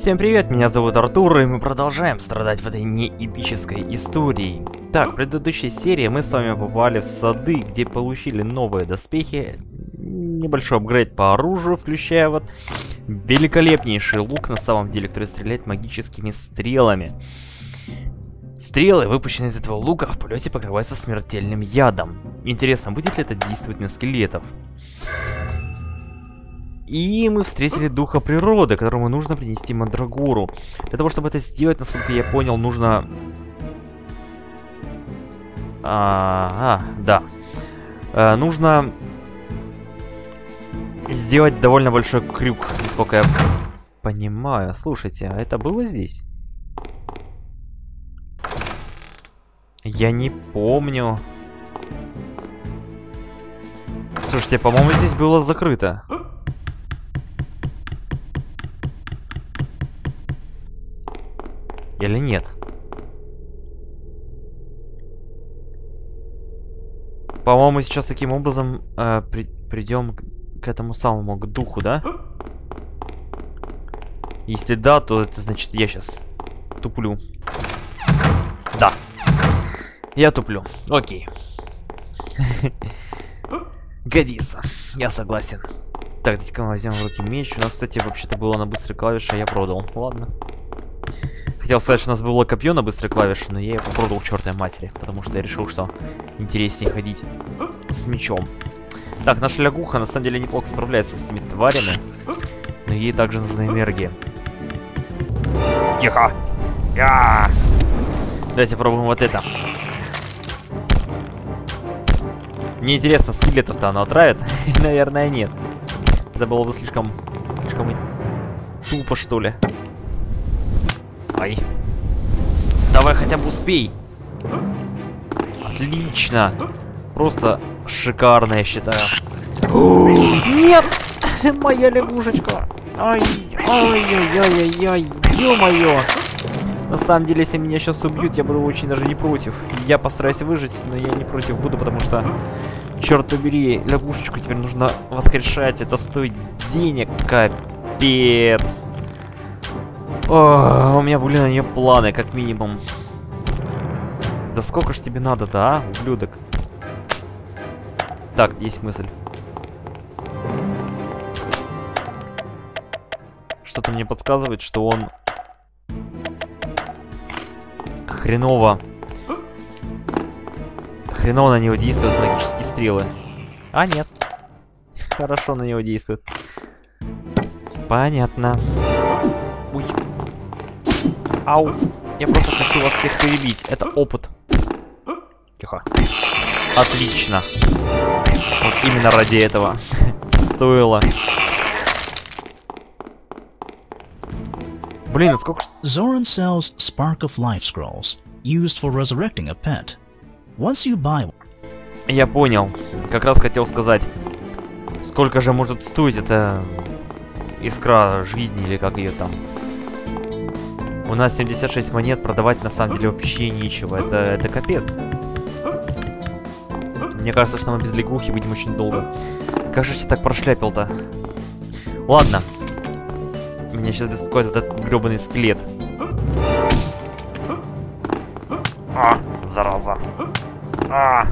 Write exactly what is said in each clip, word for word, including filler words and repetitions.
Всем привет, меня зовут Артур, и мы продолжаем страдать в этой неэпической истории. Так, в предыдущей серии мы с вами попали в сады, где получили новые доспехи, небольшой апгрейд по оружию, включая вот великолепнейший лук, на самом деле, который стреляет магическими стрелами. Стрелы, выпущенные из этого лука, в полете покрываются смертельным ядом. Интересно, будет ли это действовать на скелетов? И мы встретили духа природы, которому нужно принести мандрагору. Для того, чтобы это сделать, насколько я понял, нужно... А, а да. А, нужно сделать довольно большой крюк, насколько я понимаю. Слушайте, а это было здесь? Я не помню. Слушайте, по-моему, здесь было закрыто. Или нет? По-моему, сейчас таким образом э, при придем к этому самому, к духу, да? Если да, то это значит, я сейчас туплю. Да. Я туплю. Окей. Годится. Я согласен. Так, давайте-ка мы возьмем в руки меч. У нас, кстати, вообще-то было на быстрой клавише, а я продал. Ладно. Хотел сказать, что у нас было копье на быстрой клавише, но я его продал к чертовой матери, потому что я решил, что интереснее ходить с мечом. Так, наша лягуха на самом деле неплохо справляется с этими тварями, но ей также нужна энергия. Тихо! Я! Давайте попробуем вот это. Мне интересно, скелетов-то она отравит? Наверное, нет. Это было бы слишком... слишком тупо, что ли. Ай. Давай хотя бы успей. Отлично. Просто шикарно, я считаю. Нет! Моя лягушечка. Ай, ай-яй-яй-яй-яй. Ё-моё. На самом деле, если меня сейчас убьют, я буду очень даже не против. Я постараюсь выжить, но я не против буду, потому что, черт побери, лягушечку теперь нужно воскрешать. Это стоит денег, капец. О, у меня были на нее планы, как минимум. Да сколько ж тебе надо-то, а, ублюдок? Так, есть мысль. Что-то мне подсказывает, что он хреново... Хреново на него действуют магические стрелы. А, нет. Хорошо на него действует. Понятно. Ой. Ау. Я просто хочу вас всех перебить. Это опыт. Тихо. Отлично. Вот именно ради этого. Стоило. Блин, а сколько... Zoran sells Spark of Life scrolls, used for resurrecting a pet. Once you buy... Я понял. Как раз хотел сказать. Сколько же может стоить эта искра жизни, или как ее там? У нас семьдесят шесть монет, продавать на самом деле вообще нечего. Это, это капец. Мне кажется, что мы без лягухи будем очень долго. Как же я так прошляпил-то? Ладно. Меня сейчас беспокоит вот этот гребаный скелет. А, зараза. А.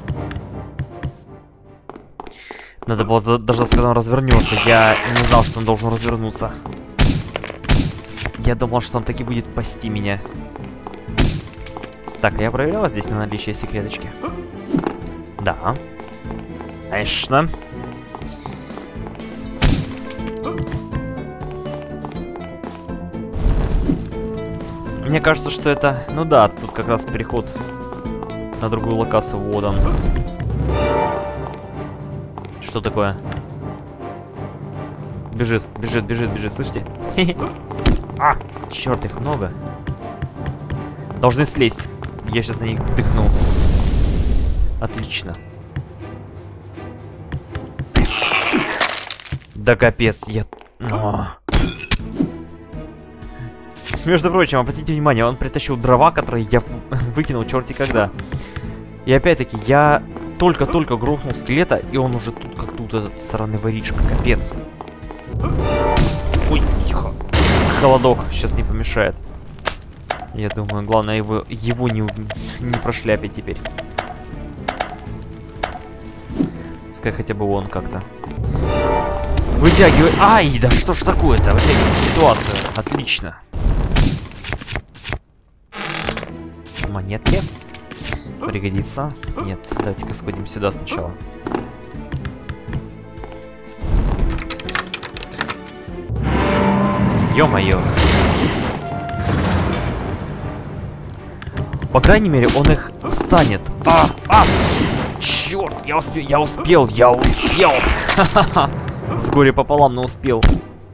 Надо было дождаться, когда он развернется. Я не знал, что он должен развернуться. Я думал, что он таки будет пасти меня. Так, а я проверяла здесь на наличие секреточки? Да. Конечно. Мне кажется, что это... Ну да, тут как раз переход на другую локацию. Вот он. Что такое? Бежит, бежит, бежит, бежит, слышите? А, черт, их много. Должны слезть. Я сейчас на них дыхну. Отлично. Да капец, я... О. Между прочим, обратите внимание, он притащил дрова, которые я выкинул черти когда. И опять-таки, я только-только грохнул скелета, и он уже тут как тут этот сраный воришка, капец. Ой, тихо. холодок сейчас не помешает. Я думаю, главное его, его не, не прошляпить теперь. Пускай хотя бы он как-то вытягивает. Ай, да что ж такое-то? Вытягивает ситуацию. Отлично. Монетки. Пригодится. Нет, давайте-ка сходим сюда сначала. Ё-моё. По крайней мере, он их станет. А, а! Черт, я успел, я успел, я успел. С горя пополам, но успел.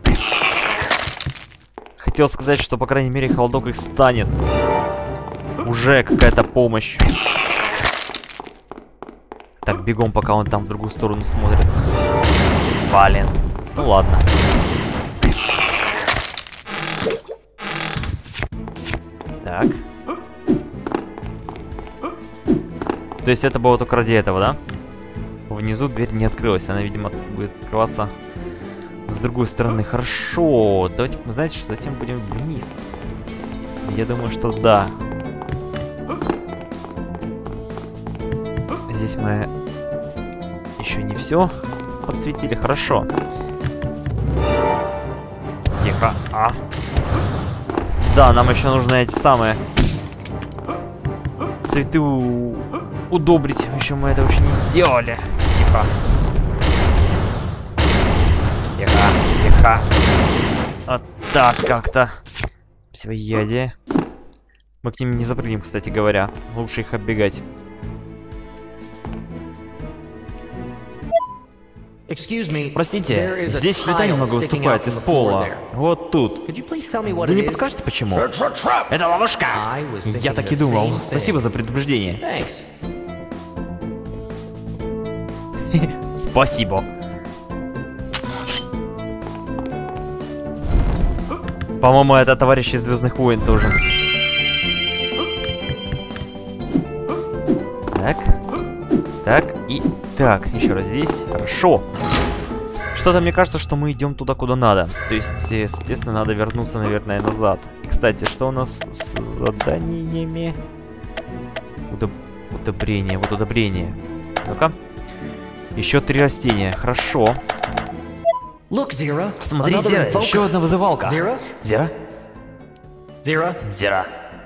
Хотел сказать, что, по крайней мере, холодок их станет. Уже какая-то помощь. Так, бегом, пока он там в другую сторону смотрит. Блин. Ну ладно. Так. То есть это было только ради этого, да? Внизу дверь не открылась. Она, видимо, будет открываться с другой стороны. Хорошо. Давайте, знаете, что затем будем вниз. Я думаю, что да. Здесь мы еще не все подсветили. Хорошо. Тихо. А. Да, нам еще нужно эти самые цветы у... удобрить. Еще мы это еще не сделали. Тихо. Тихо, тихо. Вот так как-то. Противоядие. Мы к ним не запрыгнем, кстати говоря. Лучше их оббегать. Простите, здесь плита немного выступает из пола. Вот тут. Вы не подскажете, почему? Это ловушка! Я так и думал. Спасибо за предупреждение. Спасибо. По-моему, это товарищ из Звездных войн тоже. Так. Так, и так, еще раз здесь. Хорошо. Что-то мне кажется, что мы идем туда, куда надо. То есть, естественно, надо вернуться, наверное, назад. И, кстати, что у нас с заданиями? Удоб... Удобрение, вот удобрение. Ну-ка. Еще три растения. Хорошо. Смотри, Зера, еще одна вызывалка. Зера? Зера? Зера? Зера.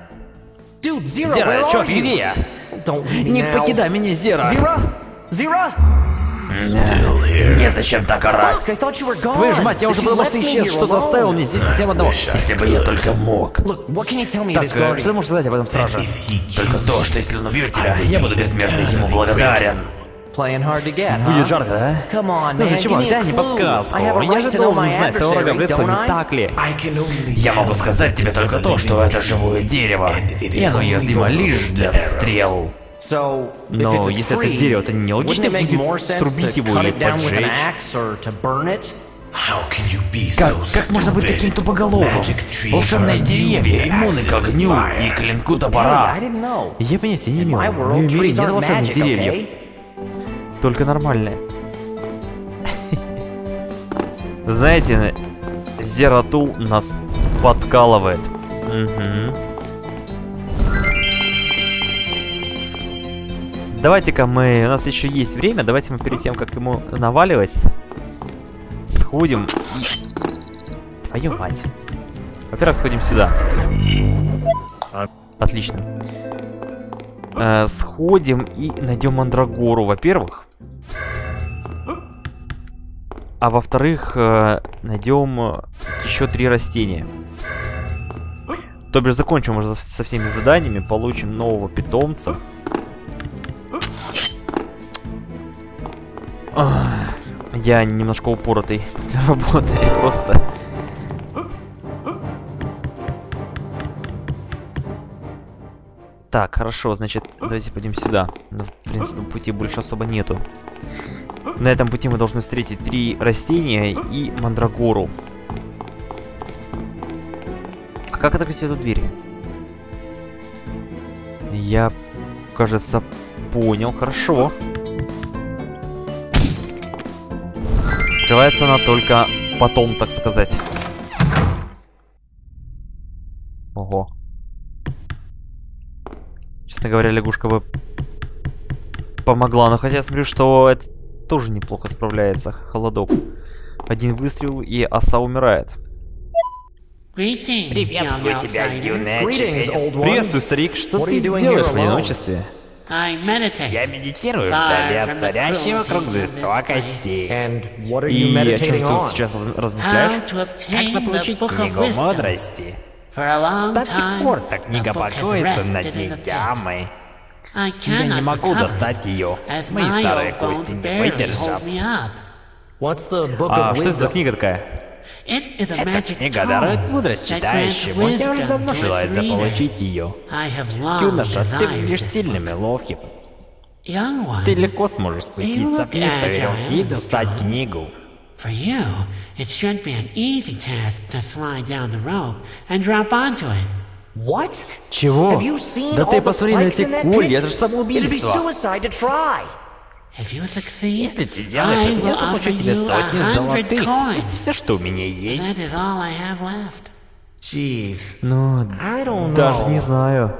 Зера, чё, где я? Не покидай меня, Зера! Зера? Зера? Незачем так орать. Твою ж мать, я уже думал, что ты исчез, что-то оставил мне здесь совсем одного. Если бы я только мог. Так, что ты можешь сказать об этом страже? Только то, что если он убьет тебя, я буду безмерно ему благодарен. Будет жарко, да? Ну же, чувак, дай мне подсказку. Я же должен знать своего врага в лицо, не так ли? Я могу сказать тебе только то, что это живое дерево, и оно уязвимо лишь для стрел. Но если это дерево, то не логично будет срубить его или поджечь. Как, как можно быть таким тупоголовым? Волшебные деревья, иммуны к огню и клинку топора. Я понятия не имел. В моем мире нет волшебных деревьев. Только нормальные. Знаете, Зератул нас подкалывает. Угу. Давайте-ка мы... У нас еще есть время. Давайте мы перед тем, как ему наваливать, сходим и... Твою мать. Во-первых, сходим сюда. Отлично. Э, сходим и найдем Мандрагору, во-первых. А во-вторых, э, найдем еще три растения. То бишь, закончим уже со всеми заданиями, получим нового питомца. Ах, я немножко упоротый после работы, просто. Так, хорошо, значит, давайте пойдем сюда. У нас, в принципе, пути больше особо нету. На этом пути мы должны встретить три растения и Мандрагору. А как открыть эту дверь? Я, кажется, понял. Хорошо. Открывается она только потом, так сказать. Честно говоря, лягушка бы помогла. Но хотя я смотрю, что это тоже неплохо справляется. Холодок. Один выстрел, и оса умирает. Приветствую тебя, юный очевидец. Приветствую, старик. Что ты делаешь в одиночестве? Я медитирую вдали от царящей вокруг жестокости. И о чем ты тут сейчас раз- размышляешь? Как заполучить книгу мудрости? С таких пор эта книга покоится на дне ямы. Я не могу достать ее. Мои старые кости не выдержат. А что это за книга такая? Эта книга дарует мудрость читающему. Я уже давно желаю заполучить ее. Юноша, ты будешь сильным и ловким. Ты легко сможешь спуститься вниз по веревке и достать книгу. For you, it should be an easy task to slide down the rope and drop onto it. What? Чего? Да ты посмотри на эти колья, это же самоубийство. If you succeed, Если ты сделаешь I это, will я заплачу offer тебе you a сотни hundred золотых. coins. Это все, что у меня That есть. is all I have left. Jeez. Ну, I don't даже не know. знаю.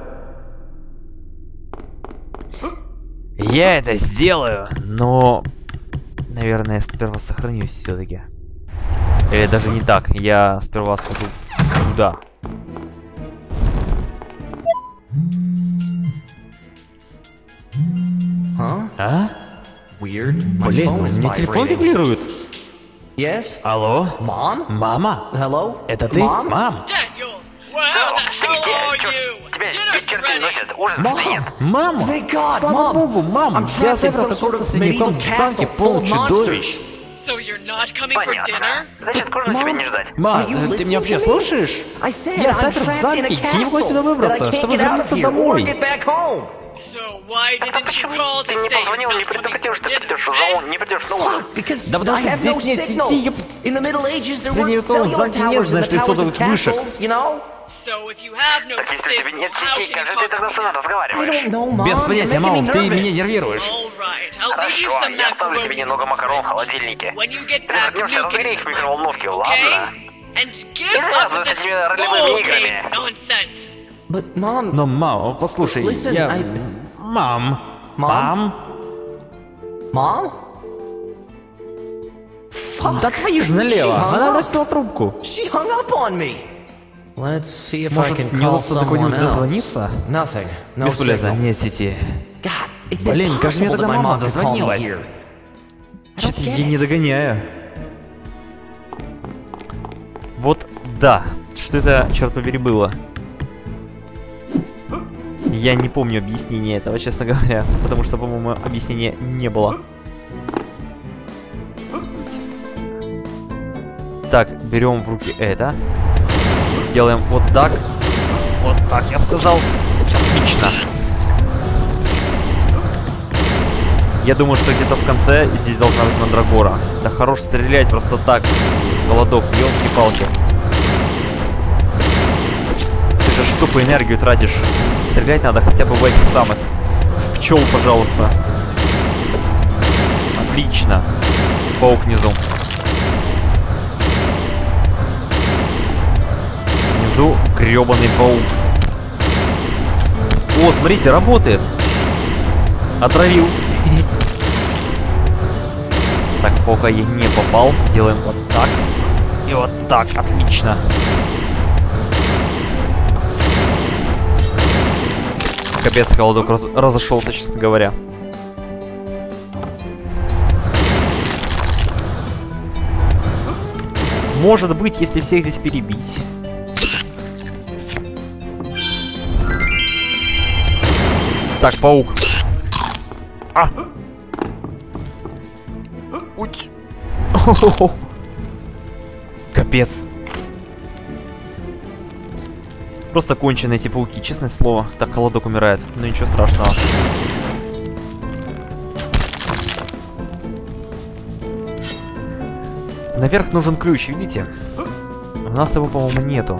Я это сделаю, но... Наверное, сперва сохранюсь все-таки. Или даже не так. Я сперва схожу сюда. А? Weird. Блин, мне телефон вибрирует. Yes? Алло? Mom? Мама? Hello? Это ты? Mom? Мам? Daniel, where the hell are you? Dinner's ready. Mom? Мама? Thank God, Слава Mom. богу, мам! I'm Я trapped in забрал some sort каком-то of средневековом medieval замке castle полный full of чудовищ. So you're not coming for dinner? Значит, скоро на тебя не ждать. Мам, Are you ты меня listening вообще to me? слушаешь? I said Я I'm запер в trapped in a замке, я не могу castle отсюда that I выбраться, can't чтобы get out of вернуться here or домой. get back home. So why didn't you Почему call ты to не say позвонил, you're не not coming предупредил, for что dinner? придешь на ужин, не придешь на ужин? Fuck, because Да потому I что have здесь no нет signal. сети, ёп. In the Middle Ages, there В weren't средневековом cellular замке нет, towers in знаешь, the ты towers of сотовых вышек. castles, you know? So if you have no Так если у тебя signal, нет how сети, can you как же talk ты to тогда me со мной now? I разговариваешь? don't know, Mom. Без You're понятия, making me мам, ты меня nervous. нервируешь. All right, I'll leave you Хорошо, some я оставлю тебе macaroni. немного макарон в холодильнике. When you get Ты back, вернешься, nuke разогрей it, их в микроволновке, okay? ладно? And give И up завязывай с this этими ролевыми ball играми. game nonsense. But, Mom, Но, мама, послушай, Listen, я... I- Мам. Мам? Мам? Mom? Да твою же налево. She hung Она up. бросила трубку. She hung up on me. Let's see if I Может, can мне call удастся до someone кого-нибудь else. дозвониться? Nothing. No Бесполезно, signal. нет сети. God, it's Блин, как же мне impossible тогда that my мама mom could call me дозвонилась? here. Что-то get я не it. догоняю. Вот да. Что это, черт побери, было? Я не помню объяснения этого, честно говоря. Потому что, по-моему, объяснения не было. Так, берем в руки это. Делаем вот так. Вот так, я сказал. Отлично. Я думаю, что где-то в конце здесь должна быть мандрагора. Да хорош стрелять просто так. Голодок, ёлки-палки. Ты же что по энергию тратишь? Стрелять надо хотя бы в этих самых. В пчел, пожалуйста. Отлично. Паук внизу. Внизу грёбаный паук. О, смотрите, работает. Отравил. Так, пока я не попал, делаем вот так. И вот так, отлично. Капец, холодок раз разошелся, честно говоря. Может быть, если всех здесь перебить. Так, паук. А! Уть. Капец. Просто конченые эти пауки, честное слово. Так, холодок умирает. Но ничего страшного. Наверх нужен ключ, видите? У нас его, по-моему, нету.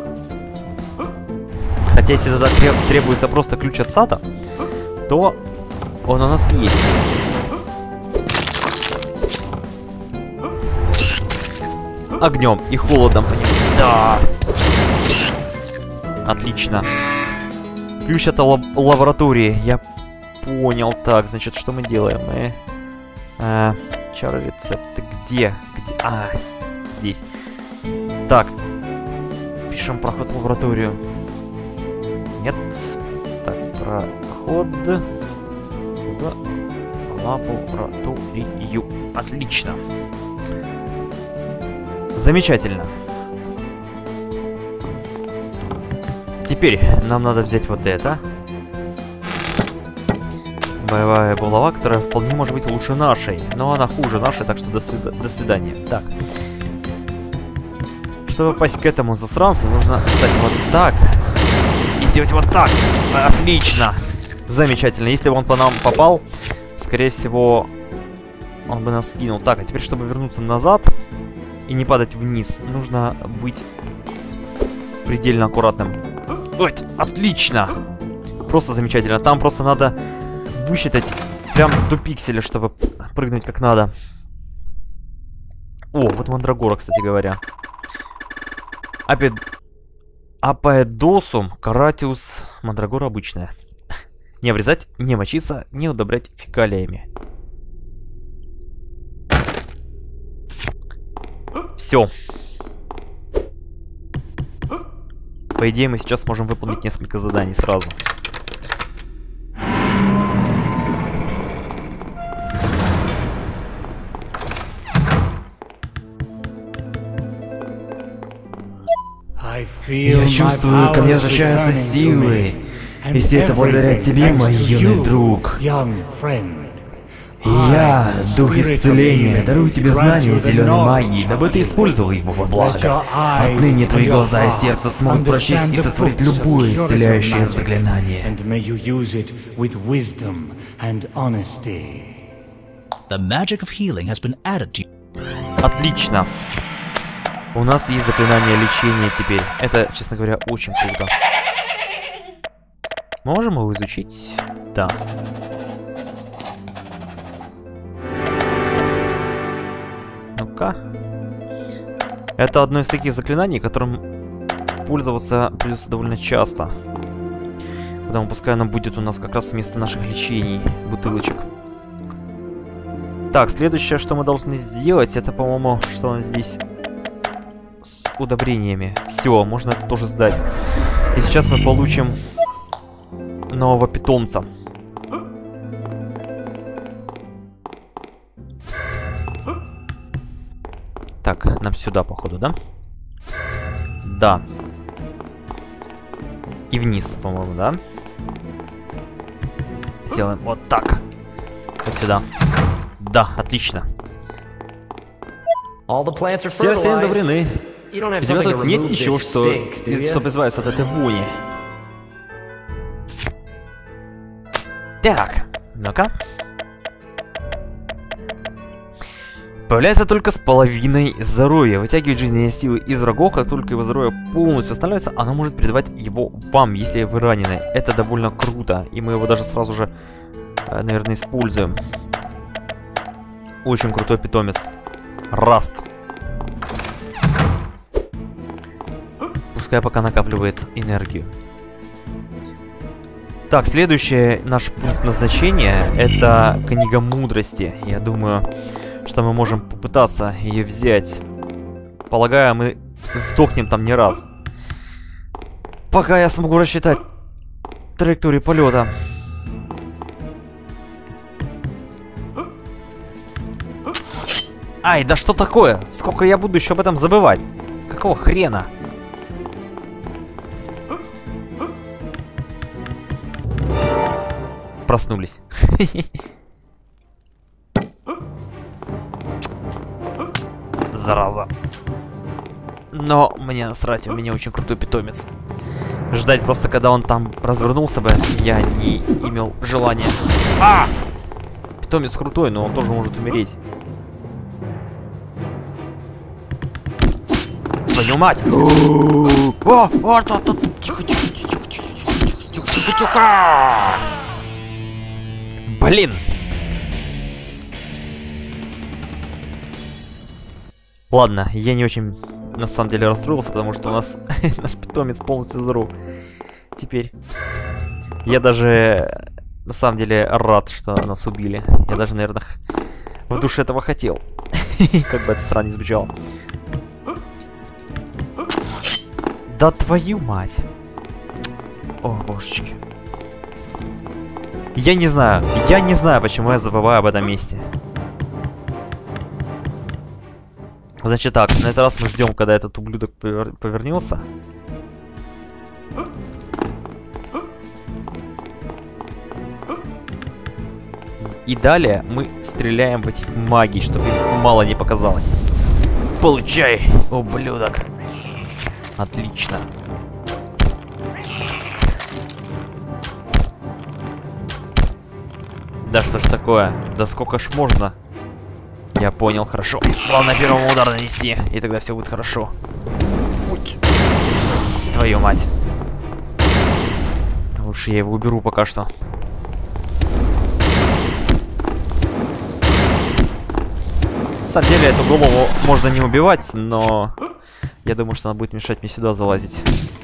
Хотя, если тогда требуется просто ключ от сада, то он у нас есть. Огнем и холодом по нему. Да. Отлично. Ключ от лаб лаборатории. Я понял. Так, значит, что мы делаем? Мы... А, чары рецепты. Где? Где? А, здесь. Так. Пишем проход в лабораторию. Нет. Так, проход в лабораторию. Отлично. Замечательно. Теперь нам надо взять вот это. Боевая булава, которая вполне может быть лучше нашей. Но она хуже нашей, так что до, свида до свидания. Так. Чтобы попасть к этому засранцу, нужно стать вот так. И сделать вот так. Отлично. Замечательно. Если бы он по нам попал, скорее всего, он бы нас скинул. Так, а теперь, чтобы вернуться назад и не падать вниз, нужно быть предельно аккуратным. Ой, отлично. Просто замечательно. Там просто надо высчитать прям до пикселя, чтобы прыгнуть как надо. О, вот мандрагора, кстати говоря. Апед... Апоэдосум, каратиус, мандрагора обычная. Не обрезать, не мочиться, не удобрять фекалиями. Все. По идее, мы сейчас можем выполнить несколько заданий сразу. Я чувствую, ко мне возвращаются силы. И все это благодаря тебе, мой юный друг. И я, дух исцеления, дарую тебе знания зеленой магии, дабы ты использовал его во благо. Отныне твои глаза и сердце смогут прочесть и сотворить любое исцеляющее заклинание. The magic of healing has been added to you. Отлично. У нас есть заклинание лечения теперь. Это, честно говоря, очень круто. Можем его изучить? Да. Ну-ка. Это одно из таких заклинаний, которым пользоваться придется довольно часто. Потому пускай оно будет у нас как раз вместо наших лечений, бутылочек. Так, следующее, что мы должны сделать, это, по-моему, что у нас здесь с удобрениями. Все, можно это тоже сдать. И сейчас мы получим нового питомца. Так, нам сюда, походу, да? Да. И вниз, по-моему, да? Сделаем вот так. Вот сюда. Да, отлично. Все растения удобрены. У тебя тут нет ничего, что... чтобы избавиться от этой вони. Так, ну-ка. Появляется только с половиной здоровья. Вытягивает жизненные силы из врагов, как только его здоровье полностью восстанавливается, оно может передавать его вам, если вы ранены. Это довольно круто, и мы его даже сразу же, наверное, используем. Очень крутой питомец. Раст. Пускай пока накапливает энергию. Так, следующий наш пункт назначения — это книга мудрости. Я думаю, что мы можем попытаться ее взять. Полагаю, мы сдохнем там не раз. Пока я смогу рассчитать траекторию полета. Ай, да что такое? Сколько я буду еще об этом забывать? Какого хрена? Проснулись. Зараза. Но мне насрать, у меня очень крутой питомец. Ждать просто, когда он там развернулся бы, я не имел желания. А! Питомец крутой, но он тоже может умереть. Твою мать! О! О! Тихо, тихо, тихо, тихо, тихо, тихо, тихо! Блин! Ладно, я не очень на самом деле расстроился, потому что у нас наш питомец полностью здоров. Теперь. Я даже, на самом деле, рад, что нас убили. Я даже, наверное, в душе этого хотел. Как бы это странно не звучало. Да твою мать. О, божечки. Я не знаю. Я не знаю, почему я забываю об этом месте. Значит так, на этот раз мы ждем, когда этот ублюдок повер... повернется. И далее мы стреляем в этих магий, чтобы им мало не показалось. Получай, ублюдок. Отлично. Да что ж такое? Да сколько ж можно? Я понял, хорошо. Главное первому удар нанести, и тогда все будет хорошо. Уть. Твою мать. Лучше я его уберу пока что. На самом деле эту голову можно не убивать, но я думаю, что она будет мешать мне сюда залазить.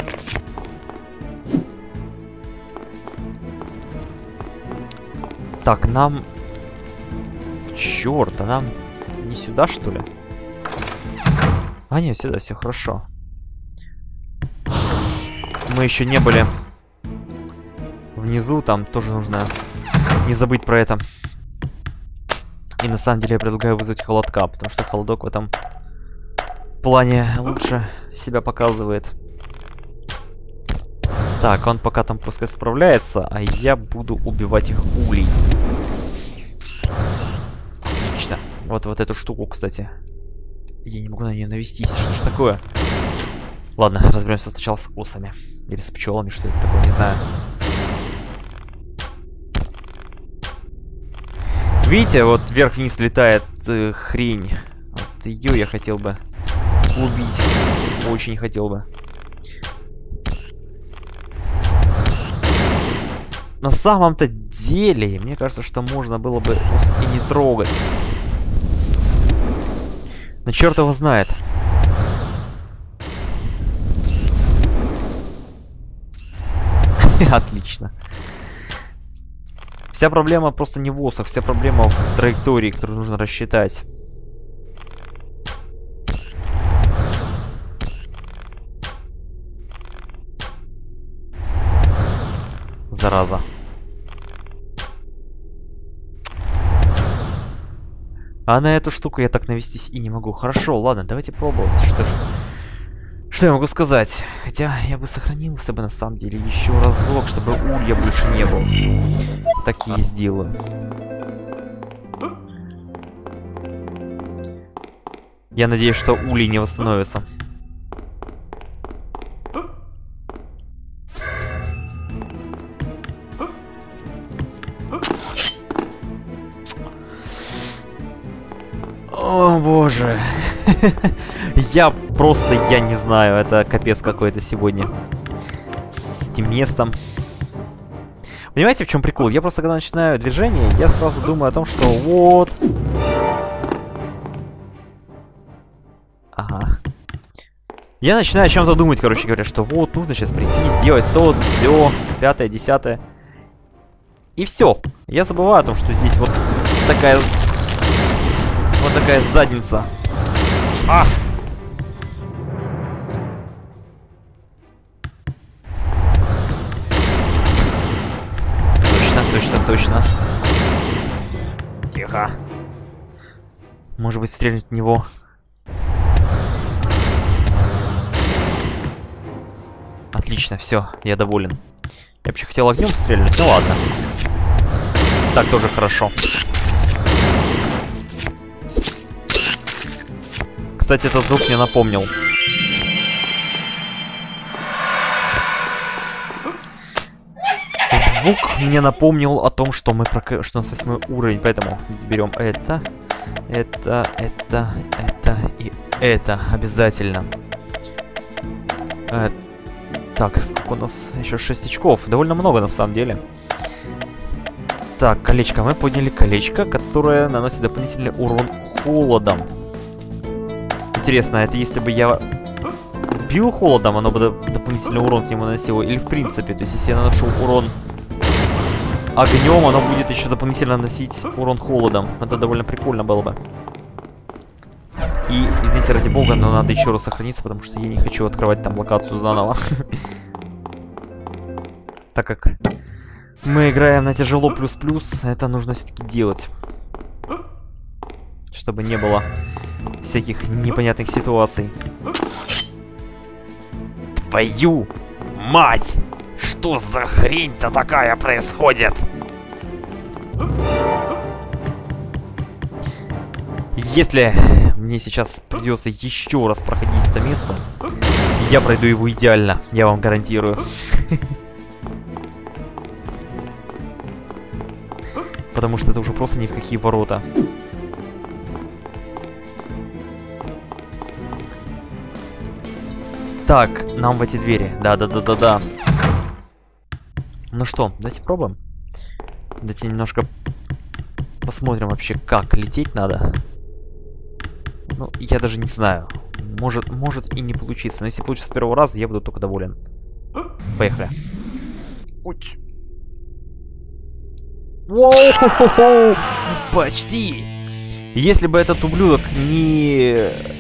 Так, нам... Чёрт, а нам не сюда, что ли? А, нет, сюда, все хорошо. Мы еще не были внизу, там тоже нужно не забыть про это. И на самом деле я предлагаю вызвать холодка, потому что холодок в этом плане лучше себя показывает. Так, он пока там пускай справляется, а я буду убивать их улей. Отлично. Вот, вот эту штуку, кстати. Я не могу на нее навестись. Что ж такое? Ладно, разберемся сначала с осами. Или с пчелами, что это такое, не знаю. Видите, вот вверх-вниз летает э, хрень. Вот ее я хотел бы убить. Очень хотел бы. На самом-то деле, мне кажется, что можно было бы и не трогать. Но черт его знает. Отлично. Вся проблема просто не в осах, вся проблема в траектории, которую нужно рассчитать. Зараза. А на эту штуку я так навестись и не могу. Хорошо, ладно, давайте пробовать. Что ж... Что я могу сказать? Хотя я бы сохранился бы на самом деле еще разок, чтобы улья больше не было. Так и сделаю. Я надеюсь, что улей не восстановится. О боже. Я просто, я не знаю, это капец какой-то сегодня. С этим местом. Понимаете, в чем прикол? Я просто, когда начинаю движение, я сразу думаю о том, что вот... Ага. Я начинаю о чем-то думать, короче говоря, что вот, нужно сейчас прийти, сделать то, все, пятое, десятое. И все. Я забываю о том, что здесь вот такая... Вот такая задница. А! Точно, точно, точно. Тихо. Может быть, стрельнуть в него. Отлично, все, я доволен. Я вообще хотел огнем стрельнуть, ну ладно. Так тоже хорошо. Кстати, этот звук мне напомнил. Звук мне напомнил о том, что мы прок... что у нас восьмой уровень, поэтому берем это, это, это, это и это обязательно. Э, так, сколько у нас? Еще шесть очков. Довольно много на самом деле. Так, колечко. Мы подняли колечко, которое наносит дополнительный урон холодом. Интересно, это если бы я бил холодом, оно бы дополнительный урон к нему наносило? Или в принципе? То есть, если я наношу урон огнем оно будет еще дополнительно наносить урон холодом. Это довольно прикольно было бы. И, извините, ради бога, но надо еще раз сохраниться, потому что я не хочу открывать там локацию заново. Так как мы играем на тяжело плюс-плюс, это нужно все-таки делать. Чтобы не было всяких непонятных ситуаций. Твою мать! Что за хрень-то такая происходит? Если мне сейчас придется еще раз проходить это место, я пройду его идеально, я вам гарантирую. Потому что это уже просто ни в какие ворота. Так, нам в эти двери. Да-да-да-да-да. Ну что, давайте пробуем. Давайте немножко посмотрим вообще, как лететь надо. Ну, я даже не знаю. Может, может и не получится. Но если получится с первого раза, я буду только доволен. Поехали. Уть. Воу-хо-хо-хо! Почти! Если бы этот ублюдок не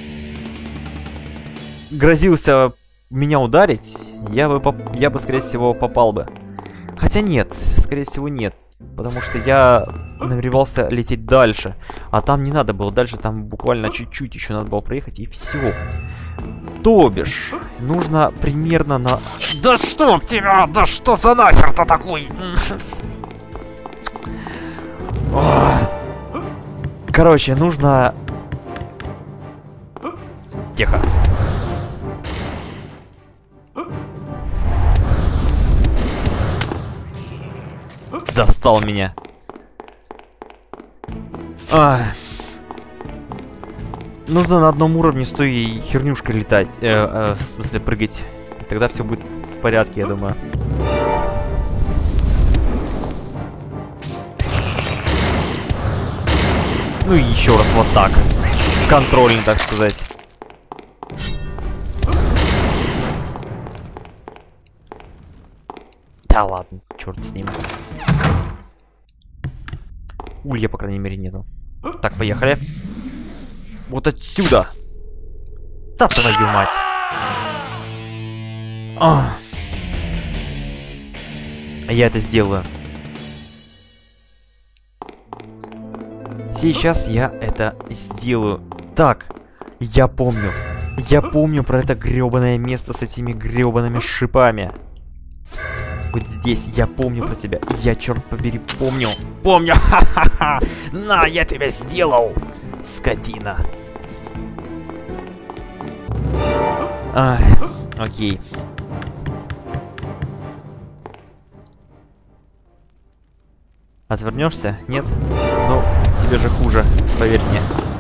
грозился меня ударить, я бы, поп... я бы, скорее всего, попал бы. Хотя нет, скорее всего, нет. Потому что я намеревался лететь дальше. А там не надо было дальше, там буквально чуть-чуть еще надо было проехать, и все. То бишь, нужно примерно на... Да что тебя, да что за нахер-то такой? Короче, нужно... Тихо. Достал меня. А. Нужно на одном уровне с той хернюшкой летать. Э, э, в смысле, прыгать. Тогда все будет в порядке, я думаю. Ну и еще раз вот так. Контрольно, так сказать. Да ладно, черт с ним. Улья, по крайней мере, нету. Так, поехали. Вот отсюда. Да твою мать. А. Я это сделаю. Сейчас я это сделаю. Так, я помню. Я помню про это грёбаное место с этими грёбаными шипами. Вот здесь я помню про тебя. Я, черт побери, помню. Помню. Ха-ха-ха. На, я тебя сделал. Скотина. Ах, окей. Отвернешься? Нет? Ну, тебе же хуже, поверь мне.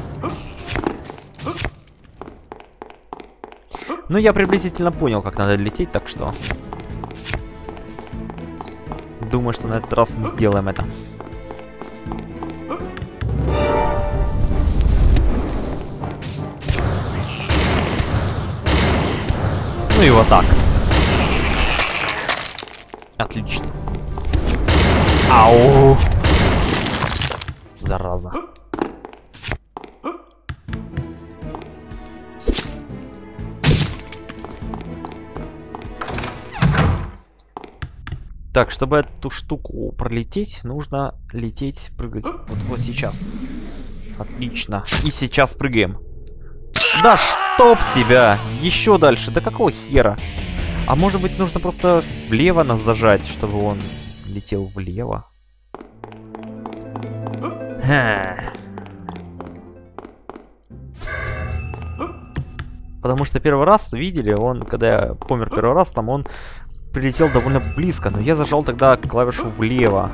Ну, я приблизительно понял, как надо лететь, так что... Думаю, что на этот раз мы сделаем это. Ну и вот так. Отлично. Ау! Зараза. Так, чтобы эту штуку пролететь, нужно лететь, прыгать. Вот, вот сейчас. Отлично. И сейчас прыгаем. Да чтоб тебя! Еще дальше. Да какого хера? А может быть, нужно просто влево нас зажать, чтобы он летел влево? Ха. Потому что первый раз, видели, он, когда я помер первый раз, там он прилетел довольно близко, но я зажал тогда клавишу влево.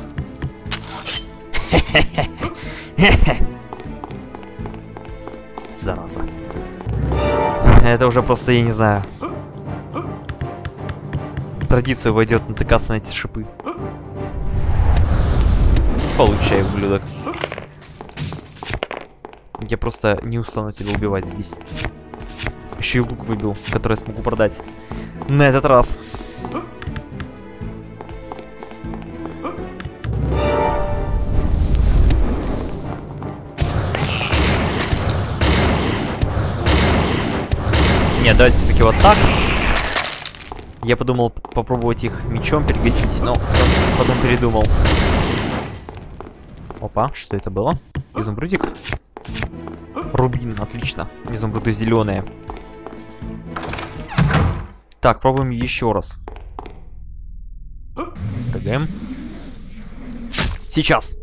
Зараза. Это уже просто, я не знаю, в традицию войдет натыкаться на эти шипы. Получай, ублюдок. Я просто не устану тебя убивать здесь. Еще и лук выбил, который я смогу продать на этот раз. Нет, давайте все-таки вот так. Я подумал попробовать их мечом перегасить, но потом передумал. Опа, что это было? Изумрудик? Рубин, отлично. Изумруды зеленые. Так, пробуем еще раз. ТГМ. Сейчас.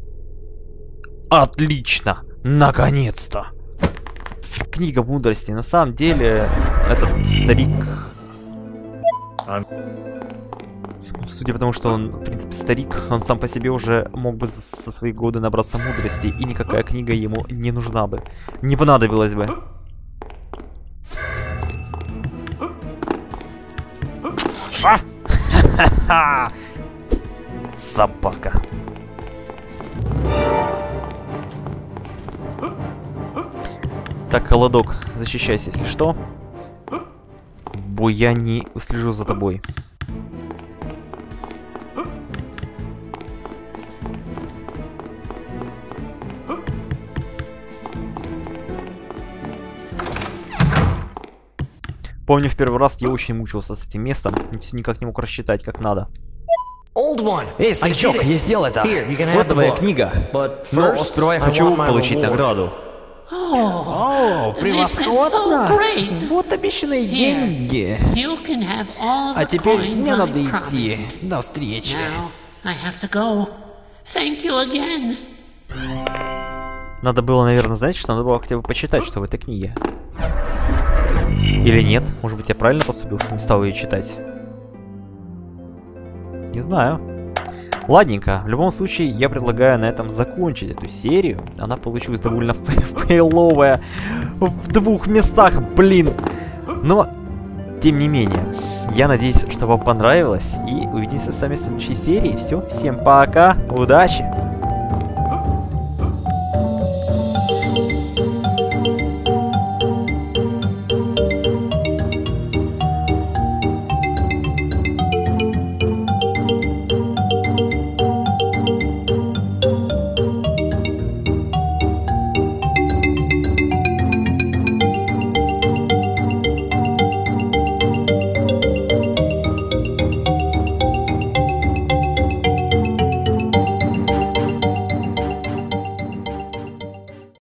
Отлично. Наконец-то. Книга мудрости. На самом деле, этот старик... Судя по тому, что он, в принципе, старик, он сам по себе уже мог бы со свои годы набраться мудрости, и никакая книга ему не нужна бы. Не понадобилась бы. А! Собака. Так, холодок, защищайся, если что. Бо я не услежу за тобой. Помню, в первый раз я очень мучился с этим местом, никак не мог рассчитать, как надо. Эй, старичок, я сделал это. Вот твоя книга. Но сперва я хочу получить награду. О, превосходно! Вот обещанные деньги. А теперь мне надо идти. До встречи. Надо было, наверное, знаете, что надо было хотя бы почитать, что в этой книге. Или нет? Может быть, я правильно поступил, что не стал ее читать? Не знаю. Ладненько, в любом случае, я предлагаю на этом закончить эту серию. Она получилась довольно фейловая в двух местах, блин. Но, тем не менее, я надеюсь, что вам понравилось. И увидимся с вами в следующей серии. Все, всем пока, удачи!